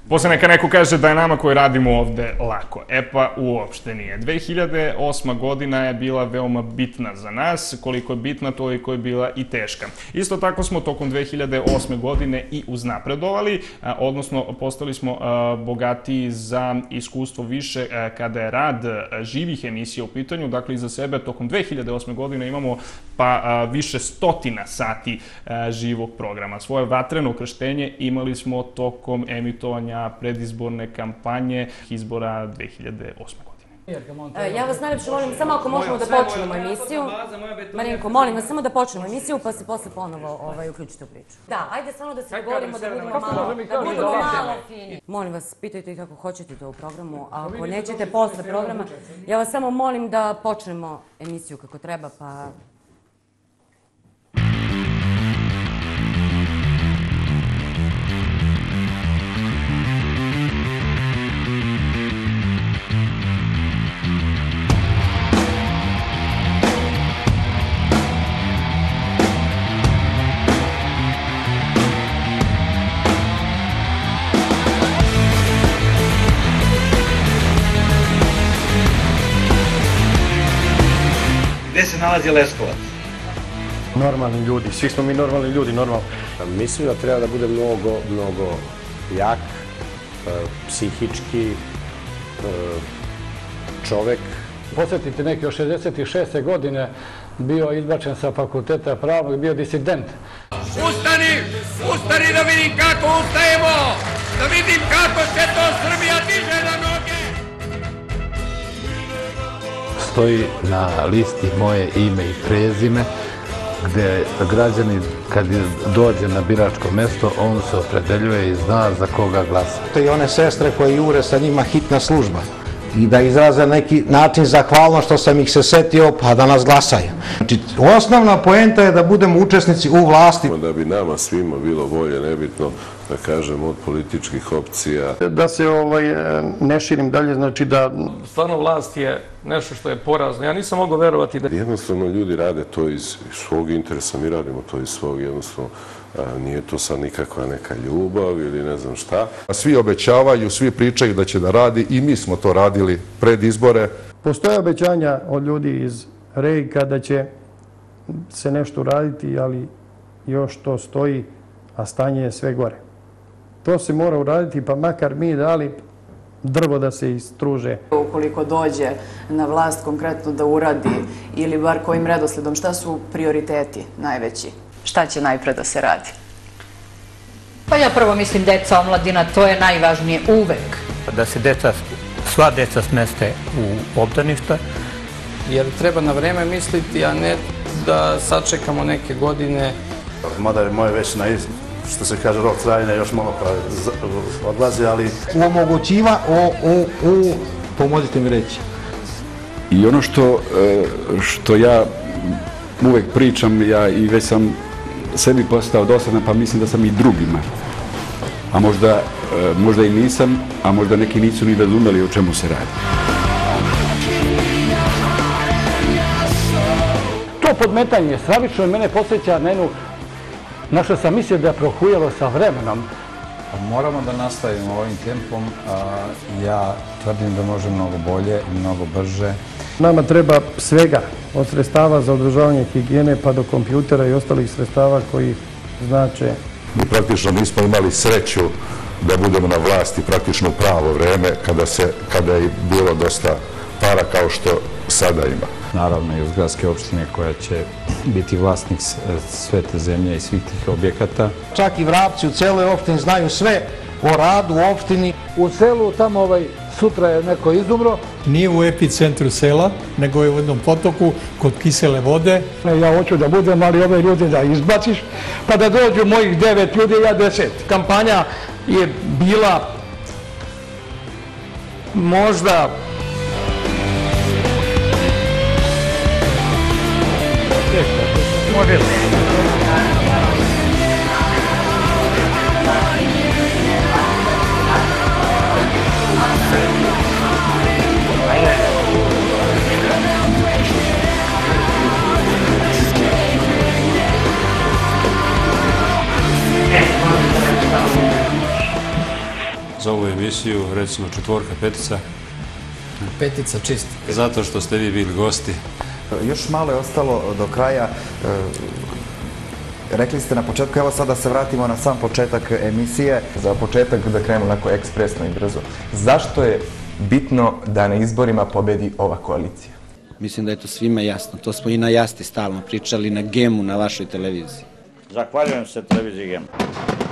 Posle neka neko kaže da je nama koji radimo ovde lako. E pa uopšte nije. 2008. godina je bila veoma bitna za nas. Koliko je bitna, toliko je bila i teška. Isto tako smo tokom 2008. godine i uznapredovali, odnosno postali smo bogatiji za iskustvo više kada je rad živih emisija u pitanju. Dakle, iza sebe tokom 2008. godine imamo pa više stotina sati živog programa. Svoje vatreno krštenje imali smo tokom emitovanja predizborne kampanje izbora 2008. godine. Ja vas najlepše molim, samo ako možemo da počnemo emisiju. Marinko, molim vas samo da počnemo emisiju, pa se posle ponovo uključite u priču. Da, ajde samo da se dogovorimo da budemo malo fini. Molim vas, pitajte ih ako hoćete to u programu, a ako nećete posle programa, ja vas samo molim da počnemo emisiju kako treba, pa... Gde se nalazi Leskovac? Normalni ljudi, svi smo mi normalni ljudi, normalno. Mislim da treba da bude mnogo jak, psihički čovek. Posjetite neki od 66. godine bio izbačen sa fakulteta pravnog i bio disident. Ustani da vidim kako ustajemo, da vidim kako se to Srbija diže na noge. Stoji na listi moje ime i prezime, gde građani kad dođe na biračko mesto, on se opredeljuje i zna za koga glasa. To i one sestre koje jure sa njima hitna služba i da izraze neki način zahvalno što sam ih se setio pa da nas glasaju. Znači, osnovna poenta je da budemo učesnici u vlasti. Da bi nama svima bilo bolje, nebitno, da kažem, od političkih opcija. Da se ne širim dalje, znači da... Stvarno vlast je nešto što je porazno. Ja nisam mogao verovati da... Jednostavno ljudi rade to iz svog interesa, mi radimo to iz svog, jednostavno nije to sad nikakva neka ljubav ili ne znam šta. Svi obećavaju, svi pričaju da će da radi i mi smo to radili pred izbore. Postoje obećanja od ljudi iz Rejka da će se nešto uraditi, ali još to stoji, a stanje je sve gore. To se mora uraditi, pa makar mi dali drvo da se istruže. Ukoliko dođe na vlast konkretno da uradi ili bar kojim redosledom, šta su prioriteti najveći? Šta će najpre da se radi? Pa ja prvo mislim deca, omladina, to je najvažnije uvek. Da se sva deca smeste u obdaništa. Jer treba na vreme misliti, a ne da sačekamo neke godine. Mada je moje već što se kaže rok trajanja još malo odlazi, ali... Pomozite mi reći. I ono što ja uvek pričam, ja i već sam sebi postao dosadan, pa mislim da sam i drugima. A možda i nisam, a možda neki nisu ni razumeli o čemu se radi. To podmetanje stravično mene podsjeća na jednu... Našao sam mislio da je prohujalo sa vremenom. Moramo da nastavimo ovim tempom. Ja tvrdim da može mnogo bolje i mnogo brže. Nama treba svega, od sredstava za održavanje higijene pa do kompjutera i ostalih sredstava koji znače. Mi praktično nismo imali sreću da budemo na vlasti praktično u pravo vreme kada je bilo dosta para kao što sada ima. Naravno i uz gradske opštine koja će biti vlasnik sve te zemlje i svih tih objekata. Čak i vrapci u celoj opštini znaju sve o radu u opštini. U selu tamo sutra je neko izumro. Nije u epicentru sela, nego je u jednom potoku kod kisele vode. Ja hoću da budem, ali ove ljude da izbaciš, pa da dođu mojih 9 ljudi, ja 10. Kampanja je bila možda... Može. za ovu emisiju, recimo 4, 5? 5 čist. Zato što ste vi bili gosti. Još malo je ostalo do kraja. Rekli ste na početku, evo sad da se vratimo na sam početak emisije. Za početak da krenemo onako ekspresno i brzo. Zašto je bitno da na izborima pobedi ova koalicija? Mislim da je to svima jasno. To smo i na Jasti stalno pričali, na Gemu, na vašoj televiziji. Zahvaljujem se televiziji Gemu.